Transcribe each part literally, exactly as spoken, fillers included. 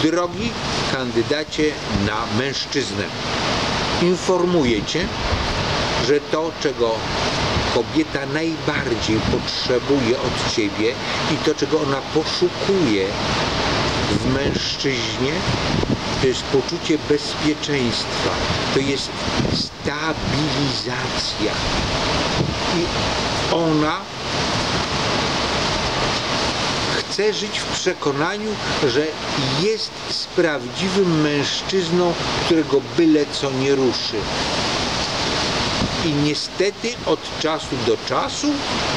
Drogi kandydacie na mężczyznę, informuję Cię, że to, czego kobieta najbardziej potrzebuje od Ciebie i to, czego ona poszukuje w mężczyźnie, to jest poczucie bezpieczeństwa, to jest stabilizacja. I ona chce żyć w przekonaniu, że jest z prawdziwym mężczyzną, którego byle co nie ruszy. I niestety od czasu do czasu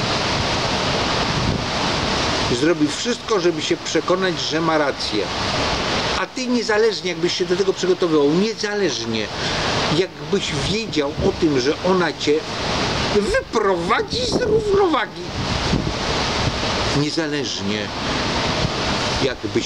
zrobi wszystko, żeby się przekonać, że ma rację. A ty niezależnie, jakbyś się do tego przygotowywał, niezależnie jakbyś wiedział o tym, że ona cię wyprowadzi z równowagi, niezależnie jakbyś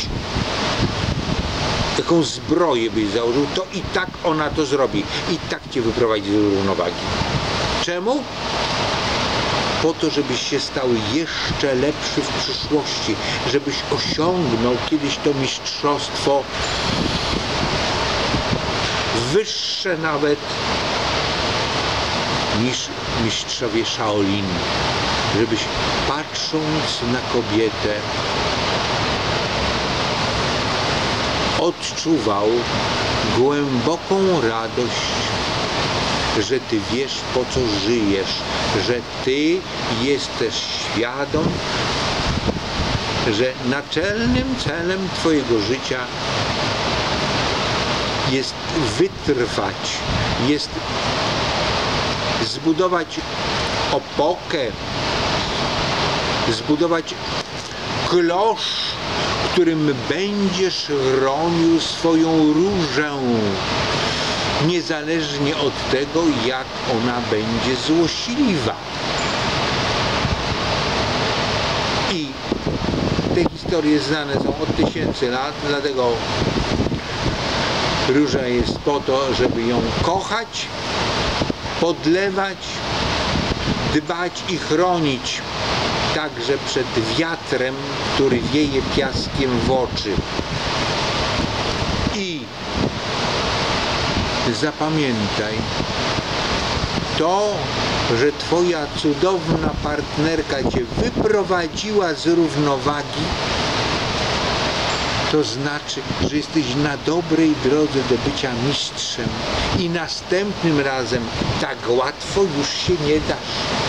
jaką zbroję byś założył, to i tak ona to zrobi. I tak cię wyprowadzi z równowagi. Czemu? Po to, żebyś się stał jeszcze lepszy w przyszłości, żebyś osiągnął kiedyś to mistrzostwo wyższe nawet niż mistrzowie Shaolin, żebyś patrząc na kobietę odczuwał głęboką radość, że Ty wiesz, po co żyjesz, że Ty jesteś świadom, że naczelnym celem Twojego życia jest wytrwać, jest zbudować opokę, zbudować klosz, którym będziesz chronił swoją różę, niezależnie od tego, jak ona będzie złośliwa. I te historie znane są od tysięcy lat, dlatego róża jest po to, żeby ją kochać, podlewać, dbać i chronić także przed wiatrem, który wieje piaskiem w oczy. I zapamiętaj, to, że Twoja cudowna partnerka Cię wyprowadziła z równowagi, to znaczy, że jesteś na dobrej drodze do bycia mistrzem i następnym razem tak łatwo już się nie dasz.